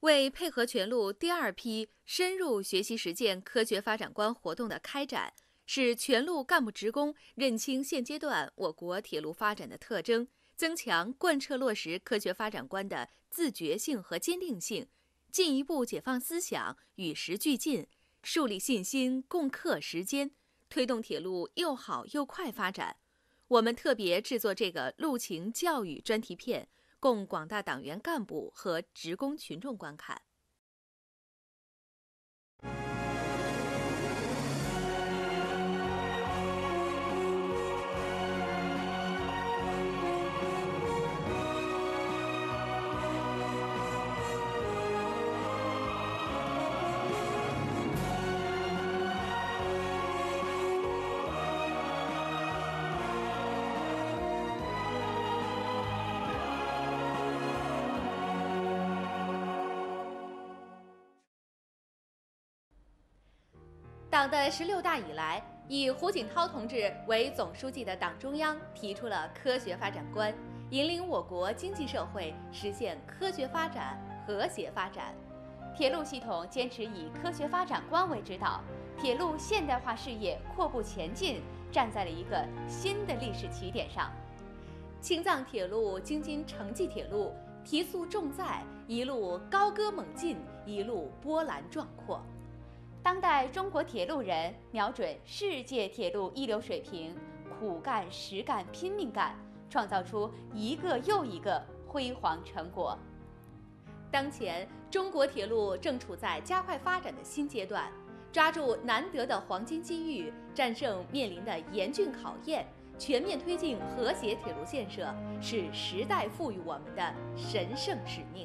为配合全路第二批深入学习实践科学发展观活动的开展，使全路干部职工认清现阶段我国铁路发展的特征，增强贯彻落实科学发展观的自觉性和坚定性，进一步解放思想，与时俱进，树立信心，共克时艰，推动铁路又好又快发展。我们特别制作这个路情教育专题片，供广大党员干部和职工群众观看。党的16大以来，以胡锦涛同志为总书记的党中央提出了科学发展观，引领我国经济社会实现科学发展、和谐发展。 铁路系统坚持以科学发展观为指导，铁路现代化事业阔步前进，站在了一个新的历史起点上。 青藏铁路、京津城际铁路提速重载，一路高歌猛进，一路波澜壮阔。 当代中国铁路人瞄准世界铁路一流水平，苦干实干拼命干，创造出一个又一个辉煌成果。 当前，中国铁路正处在加快发展的新阶段，抓住难得的黄金机遇，战胜面临的严峻考验，全面推进和谐铁路建设，是时代赋予我们的神圣使命。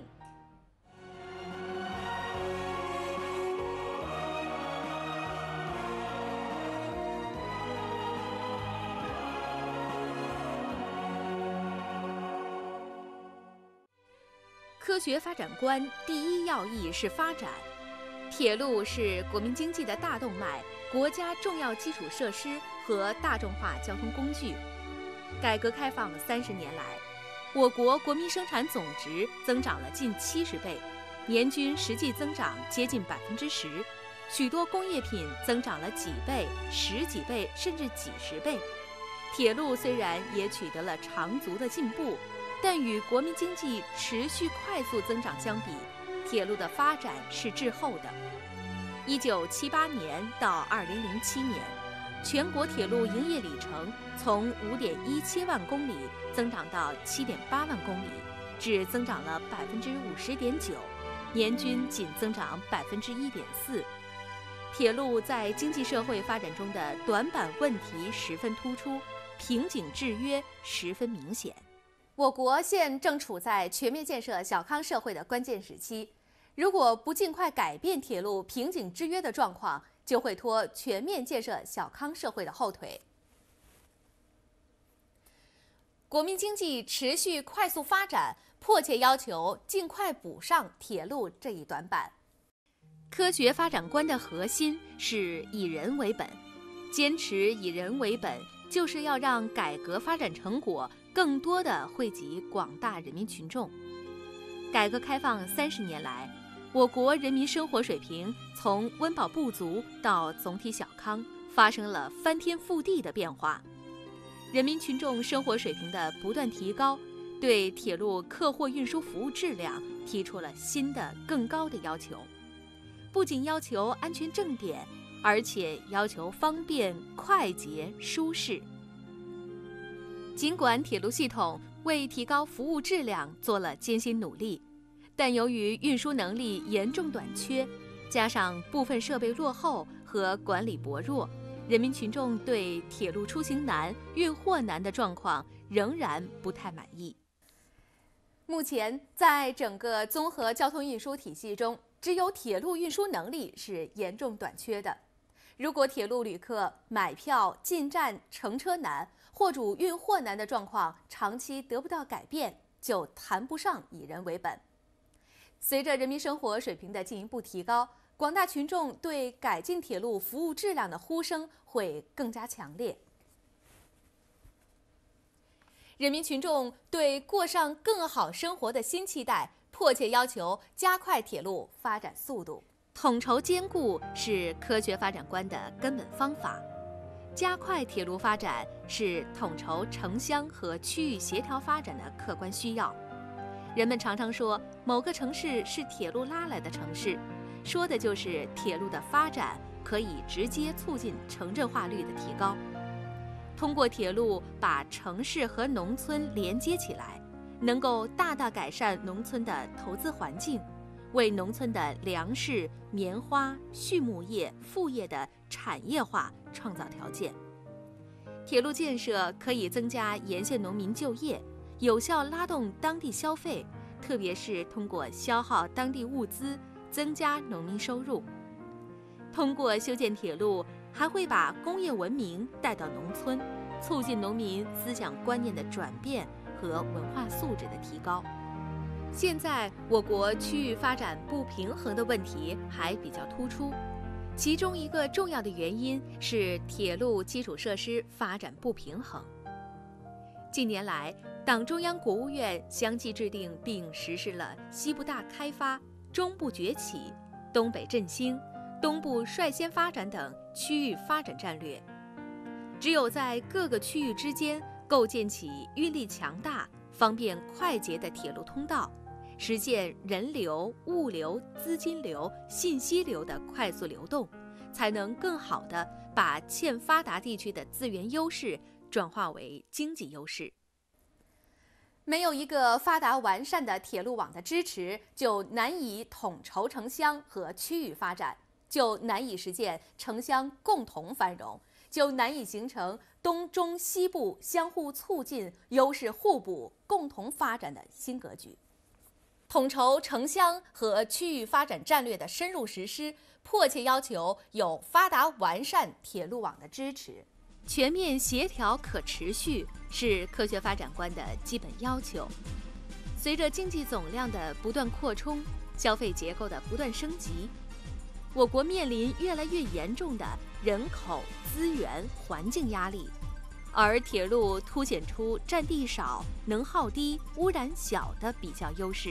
科学发展观第一要义是发展。铁路是国民经济的大动脉，国家重要基础设施和大众化交通工具。改革开放30年来，我国国民生产总值增长了近70倍，年均实际增长接近10%，许多工业品增长了几倍、10几倍甚至几十倍。铁路虽然也取得了长足的进步，但与国民经济持续快速增长相比，铁路的发展是滞后的。1978年到2007年，全国铁路营业里程从5.17万公里增长到7.8万公里，只增长了50.9%，年均仅增长1.4%。铁路在经济社会发展中的短板问题十分突出，瓶颈制约十分明显。我国现正处在全面建设小康社会的关键时期，如果不尽快改变铁路瓶颈制约的状况，就会拖全面建设小康社会的后腿。国民经济持续快速发展，迫切要求尽快补上铁路这一短板。科学发展观的核心是以人为本，坚持以人为本，就是要让改革发展成果更多地惠及广大人民群众。改革开放30年来，我国人民生活水平从温饱不足到总体小康，发生了翻天覆地的变化。人民群众生活水平的不断提高，对铁路客货运输服务质量提出了新的更高的要求。不仅要求安全正点，而且要求方便、快捷、舒适。尽管铁路系统为提高服务质量做了艰辛努力，但由于运输能力严重短缺，加上部分设备落后和管理薄弱，人民群众对铁路出行难、运货难的状况仍然不太满意。目前，在整个综合交通运输体系中，只有铁路运输能力是严重短缺的。如果铁路旅客买票、进站、乘车难，货主运货难的状况长期得不到改变，就谈不上以人为本。随着人民生活水平的进一步提高，广大群众对改进铁路服务质量的呼声会更加强烈。人民群众对过上更好生活的新期待迫切要求加快铁路发展速度。统筹兼顾是科学发展观的根本方法。加快铁路发展是统筹城乡和区域协调发展的客观需要。人们常常说某个城市是铁路拉来的城市，说的就是铁路的发展可以直接促进城镇化率的提高。通过铁路把城市和农村连接起来，能够大大改善农村的投资环境，为农村的粮食、棉花、畜牧业、副业的产业化创造条件。铁路建设可以增加沿线农民就业，有效拉动当地消费，特别是通过消耗当地物资，增加农民收入。通过修建铁路，还会把工业文明带到农村，促进农民思想观念的转变和文化素质的提高。现在我国区域发展不平衡的问题还比较突出，其中一个重要的原因是铁路基础设施发展不平衡。近年来，党中央、国务院相继制定并实施了西部大开发、中部崛起、东北振兴、东部率先发展等区域发展战略。只有在各个区域之间构建起运力强大、方便快捷的铁路通道，实现人流、物流、资金流、信息流的快速流动，才能更好地把欠发达地区的资源优势转化为经济优势。没有一个发达完善的铁路网的支持，就难以统筹城乡和区域发展，就难以实现城乡共同繁荣，就难以形成东中西部相互促进、优势互补、共同发展的新格局。统筹城乡和区域发展战略的深入实施，迫切要求有发达完善铁路网的支持。全面协调可持续是科学发展观的基本要求。随着经济总量的不断扩充，消费结构的不断升级，我国面临越来越严重的人口、资源、环境压力，而铁路凸显出占地少、能耗低、污染小的比较优势。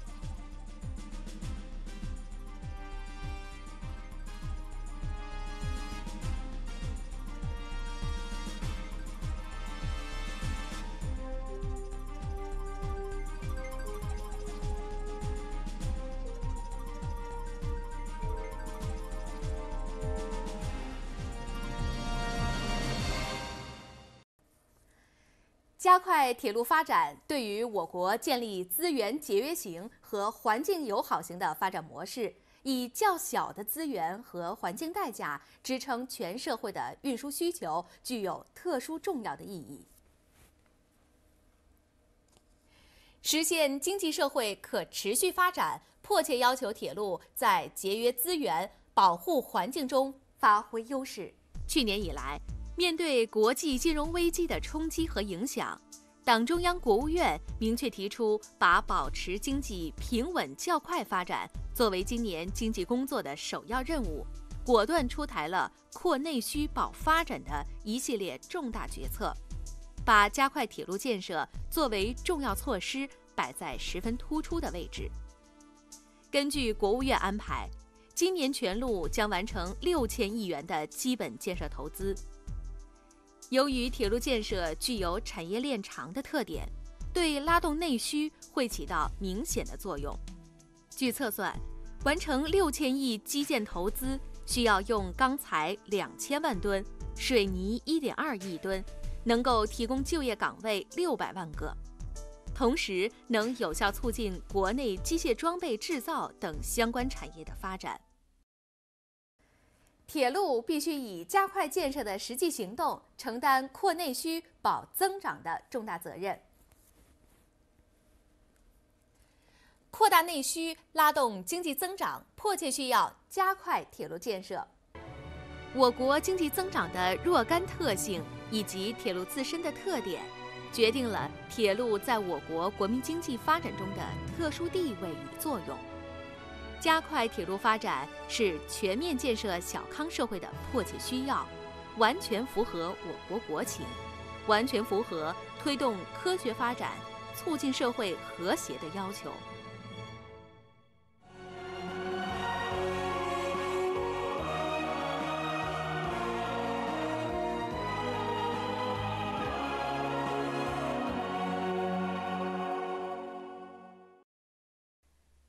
加快铁路发展对于我国建立资源节约型和环境友好型的发展模式，以较小的资源和环境代价支撑全社会的运输需求，具有特殊重要的意义。实现经济社会可持续发展，迫切要求铁路在节约资源、保护环境中发挥优势。去年以来，面对国际金融危机的冲击和影响，党中央、国务院明确提出，把保持经济平稳较快发展作为今年经济工作的首要任务，果断出台了扩内需保发展的一系列重大决策，把加快铁路建设作为重要措施摆在十分突出的位置。根据国务院安排，今年全路将完成6000亿元的基本建设投资。由于铁路建设具有产业链长的特点，对拉动内需会起到明显的作用。据测算，完成6000亿基建投资需要用钢材2000万吨，水泥1.2亿吨，能够提供就业岗位600万个，同时能有效促进国内机械装备制造等相关产业的发展。铁路必须以加快建设的实际行动，承担扩内需、保增长的重大责任。扩大内需，拉动经济增长，迫切需要加快铁路建设。我国经济增长的若干特性以及铁路自身的特点，决定了铁路在我国国民经济发展中的特殊地位与作用。加快铁路发展是全面建设小康社会的迫切需要，完全符合我国国情，完全符合推动科学发展、促进社会和谐的要求。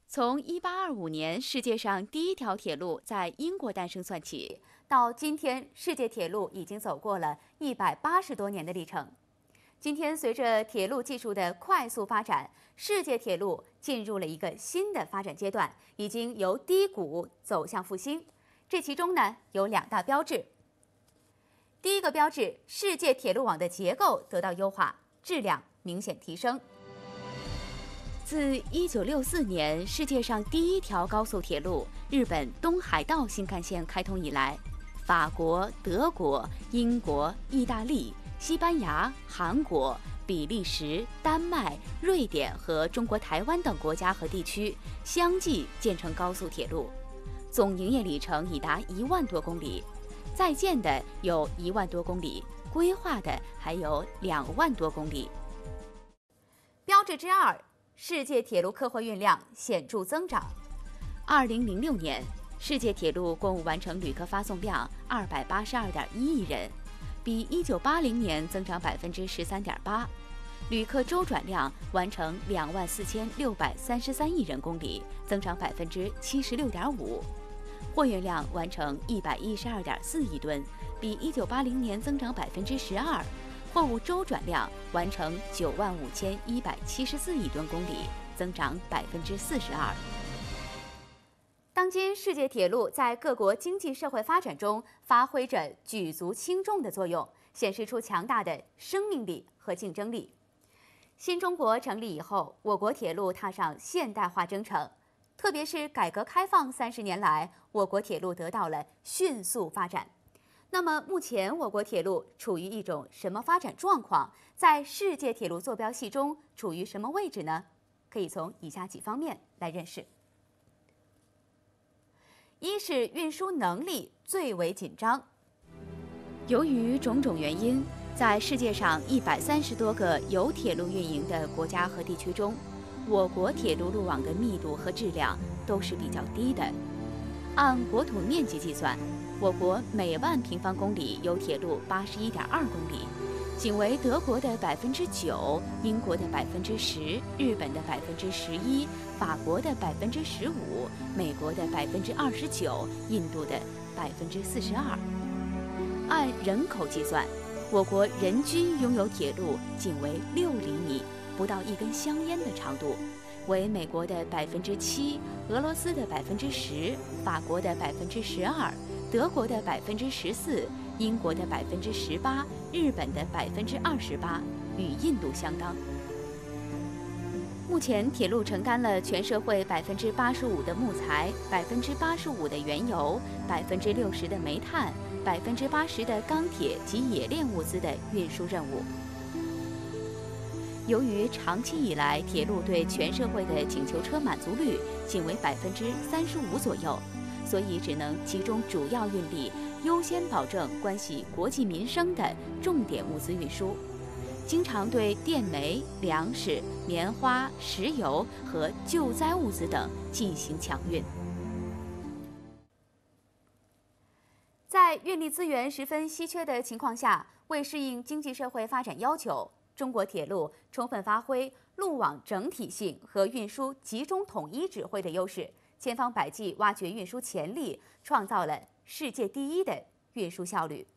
从1825年世界上第一条铁路在英国诞生算起，到今天，世界铁路已经走过了180多年的历程。今天，随着铁路技术的快速发展，世界铁路进入了一个新的发展阶段，已经由低谷走向复兴。这其中呢，有2大标志。第一个标志，世界铁路网的结构得到优化，质量明显提升。自1964年世界上第一条高速铁路日本东海道新干线开通以来，法国、德国、英国、意大利、西班牙、韩国、比利时、丹麦、瑞典和中国台湾等国家和地区相继建成高速铁路，总营业里程已达1万多公里，在建的有1万多公里，规划的还有2万多公里。标志之2，世界铁路客货运量显著增长。2006年，世界铁路共完成旅客发送量282.1亿人，比1980年增长13.8%。旅客周转量完成24633亿人公里，增长76.5%。货运量完成112.4亿吨，比1980年增长12%。货物周转量完成95174亿吨公里，增长42%。当今世界铁路在各国经济社会发展中发挥着举足轻重的作用，显示出强大的生命力和竞争力。新中国成立以后，我国铁路踏上现代化征程，特别是改革开放30年来，我国铁路得到了迅速发展。那么目前我国铁路处于一种什么发展状况？在世界铁路坐标系中处于什么位置呢？可以从以下几方面来认识。一是运输能力最为紧张。由于种种原因，在世界上130多个有铁路运营的国家和地区中，我国铁路路网的密度和质量都是比较低的。按国土面积计算，我国每万平方公里有铁路81.2公里，仅为德国的9%、英国的10%、日本的11%、法国的15%、美国的29%、印度的42%。按人口计算，我国人均拥有铁路仅为6厘米，不到1根香烟的长度，为美国的7%、俄罗斯的10%、法国的12%、德国的14%、英国的18%、日本的28%，与印度相当。目前，铁路承担了全社会85%的木材、85%的原油、60%的煤炭、80%的钢铁及冶炼物资的运输任务。由于长期以来铁路对全社会的请求车满足率仅为35%左右，所以只能集中主要运力，优先保证关系国计民生的重点物资运输，经常对电煤、粮食、棉花、石油和救灾物资等进行抢运。在运力资源十分稀缺的情况下，为适应经济社会发展要求，中国铁路充分发挥路网整体性和运输集中统一指挥的优势，千方百计挖掘运输潜力，创造了世界第一的运输效率。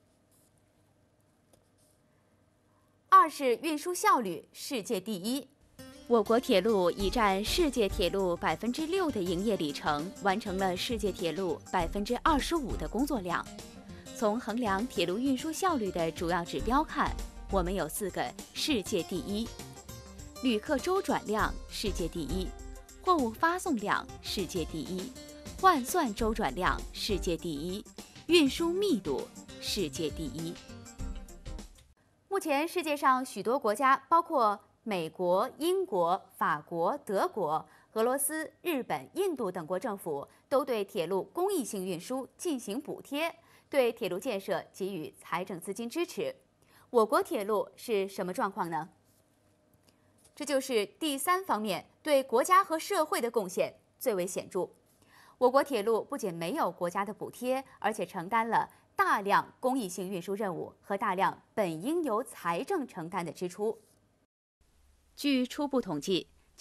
二是运输效率世界第一。我国铁路已占世界铁路6%的营业里程，完成了世界铁路25%的工作量。从衡量铁路运输效率的主要指标看，我们有4个世界第一：旅客周转量世界第一，货物发送量世界第一，换算周转量世界第一，运输密度世界第一。目前世界上许多国家，包括美国、英国、法国、德国、俄罗斯、日本、印度等国政府都对铁路公益性运输进行补贴，对铁路建设给予财政资金支持。我国铁路是什么状况呢？这就是第3方面，对国家和社会的贡献最为显著。我国铁路不仅没有国家的补贴，而且承担了大量公益性运输任务和大量本应由财政承担的支出。据初步统计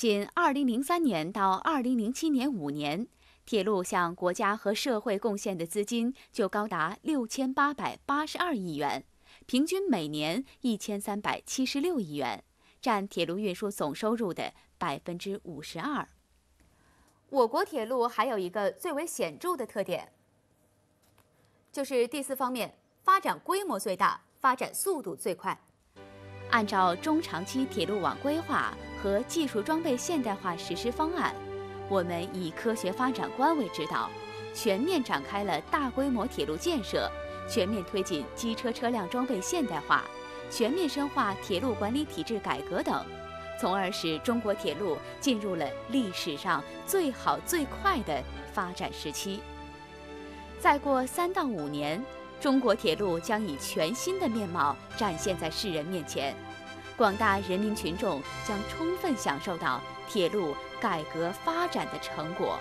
仅2003年到2007年5年，铁路向国家和社会贡献的资金就高达6882亿元，平均每年1376亿元，占铁路运输总收入的52%。我国铁路还有一个最为显著的特点，就是第4方面，发展规模最大，发展速度最快。按照中长期铁路网规划和技术装备现代化实施方案，我们以科学发展观为指导，全面展开了大规模铁路建设，全面推进机车车辆装备现代化，全面深化铁路管理体制改革等，从而使中国铁路进入了历史上最好最快的发展时期。再过3到5年，中国铁路将以全新的面貌展现在世人面前，广大人民群众将充分享受到铁路改革发展的成果。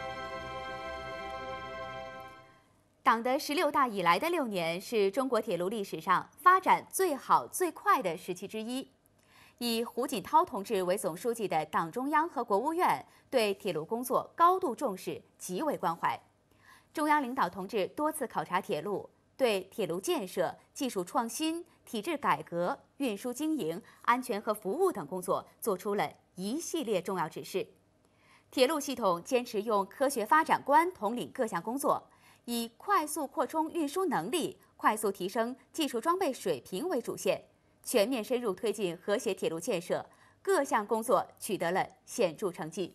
党的16大以来的6年是中国铁路历史上发展最好最快的时期之一。以胡锦涛同志为总书记的党中央和国务院对铁路工作高度重视，极为关怀。中央领导同志多次考察铁路，对铁路建设、技术创新、体制改革、运输经营、安全和服务等工作作出了一系列重要指示。铁路系统坚持用科学发展观统领各项工作，以快速扩充运输能力、快速提升技术装备水平为主线，全面深入推进和谐铁路建设，各项工作取得了显著成绩。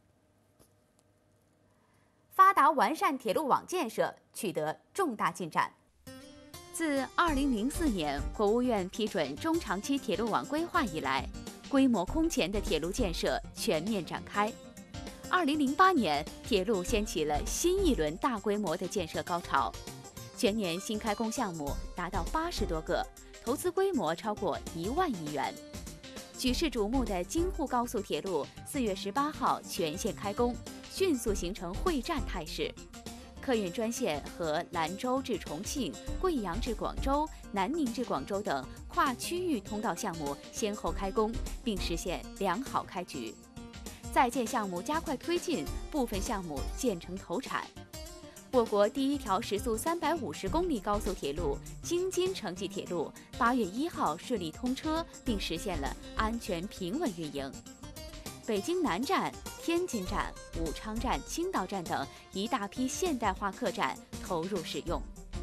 发达完善铁路网建设取得重大进展。自2004年国务院批准中长期铁路网规划以来，规模空前的铁路建设全面展开。2008年，铁路掀起了新一轮大规模的建设高潮，全年新开工项目达到80多个，投资规模超过1万亿元。举世瞩目的京沪高速铁路4月18号全线开工，迅速形成会战态势。客运专线和兰州至重庆、贵阳至广州、南宁至广州等跨区域通道项目先后开工，并实现良好开局。在建项目加快推进，部分项目建成投产。我国第1条时速350公里高速铁路京津城际铁路8月1号顺利通车，并实现了安全平稳运营。北京南站、天津站、武昌站、青岛站等一大批现代化客站投入使用。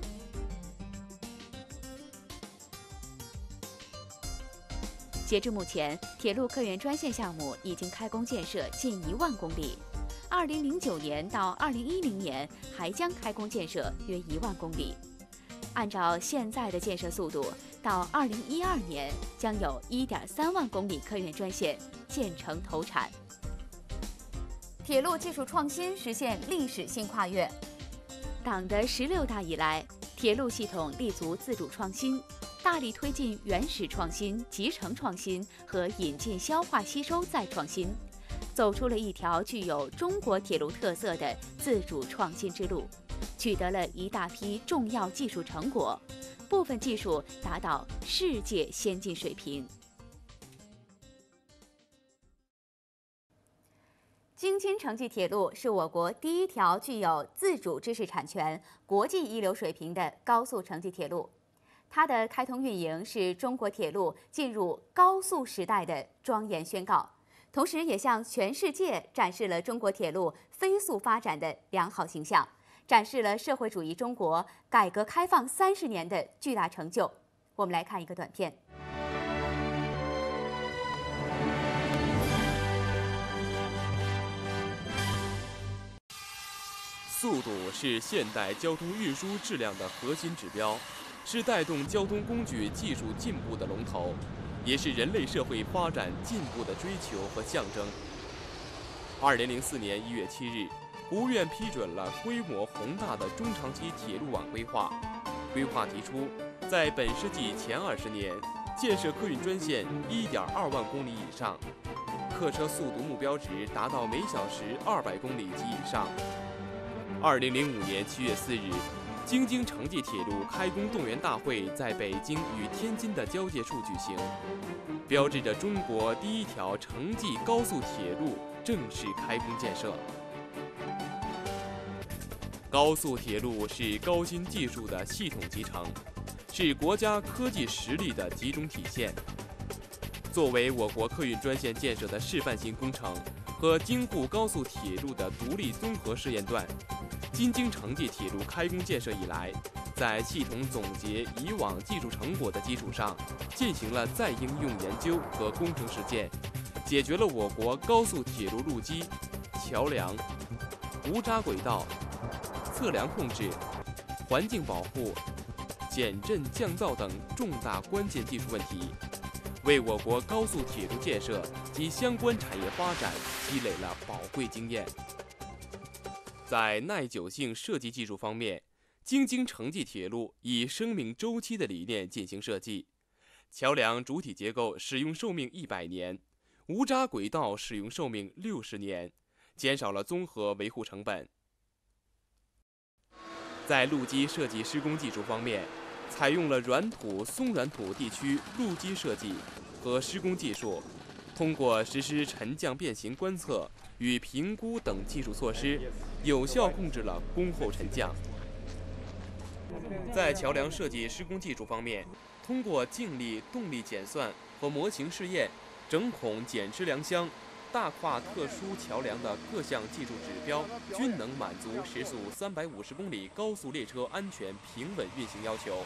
截至目前，铁路客运专线项目已经开工建设近1万公里。2009年到2010年还将开工建设约1万公里。按照现在的建设速度，到2012年将有1.3万公里客运专线建成投产。铁路技术创新实现历史性跨越。党的16大以来，铁路系统立足自主创新，大力推进原始创新、集成创新和引进消化吸收再创新，走出了一条具有中国铁路特色的自主创新之路，取得了一大批重要技术成果，部分技术达到世界先进水平。京津城际铁路是我国第1条具有自主知识产权、国际一流水平的高速城际铁路。它的开通运营是中国铁路进入高速时代的庄严宣告，同时也向全世界展示了中国铁路飞速发展的良好形象，展示了社会主义中国改革开放30年的巨大成就。我们来看一个短片。 速度是现代交通运输质量的核心指标，是带动交通工具技术进步的龙头，也是人类社会发展进步的追求和象征。2004年1月7日，国务院批准了规模宏大的中长期铁路网规划。规划提出，在本世纪前20年，建设客运专线1.2万公里以上，客车速度目标值达到每小时200公里及以上。2005年7月4日， 京津城际铁路开工动员大会在北京与天津的交界处举行，标志着中国第一条城际高速铁路正式开工建设。高速铁路是高新技术的系统集成，是国家科技实力的集中体现。作为我国客运专线建设的示范性工程和京沪高速铁路的独立综合试验段，京津城际铁路开工建设以来，在系统总结以往技术成果的基础上，进行了再应用研究和工程实践，解决了我国高速铁路路基、桥梁、无渣轨道、测量控制、环境保护、减震降噪等重大关键技术问题，为我国高速铁路建设及相关产业发展积累了宝贵经验。在耐久性设计技术方面，京津城际铁路以生命周期的理念进行设计，桥梁主体结构使用寿命100年，无渣轨道使用寿命60年，减少了综合维护成本。在路基设计施工技术方面，采用了软土、松软土地区路基设计和施工技术，通过实施沉降变形观测与评估等技术措施，有效控制了工后沉降。在桥梁设计施工技术方面，通过静力动力检算和模型试验，整孔减支梁箱、大跨特殊桥梁的各项技术指标均能满足时速350公里高速列车安全平稳运行要求。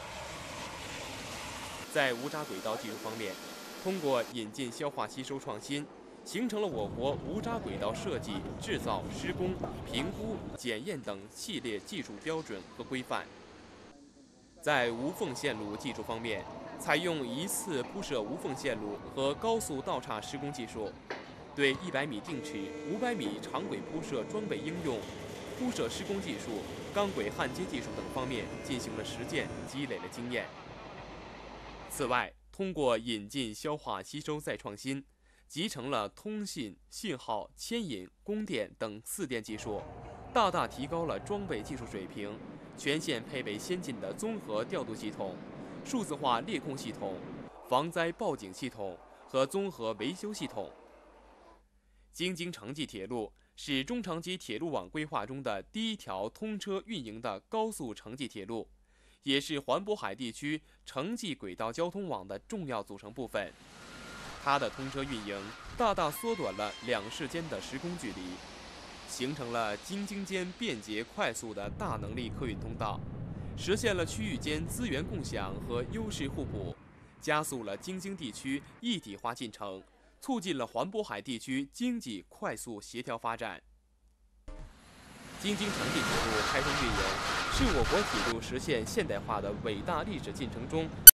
在无渣轨道技术方面，通过引进消化吸收创新，形成了我国无渣轨道设计、制造、施工、评估、检验等系列技术标准和规范。在无缝线路技术方面，采用一次铺设无缝线路和高速道岔施工技术，对100米定尺、500米长轨铺设装备应用、铺设施工技术、钢轨焊接技术等方面进行了实践，积累了经验。此外，通过引进消化吸收再创新，集成了通信、信号、牵引、供电等4电技术，大大提高了装备技术水平，全线配备先进的综合调度系统、数字化列控系统、防灾报警系统和综合维修系统。京津城际铁路是中长期铁路网规划中的第一条通车运营的高速城际铁路，也是环渤海地区城际轨道交通网的重要组成部分。它的通车运营大大缩短了两市间的时空距离，形成了京津间便捷快速的大能力客运通道，实现了区域间资源共享和优势互补，加速了京津地区一体化进程，促进了环渤海地区经济快速协调发展。京津城际铁路开通运营是我国铁路实现现代化的伟大历史进程中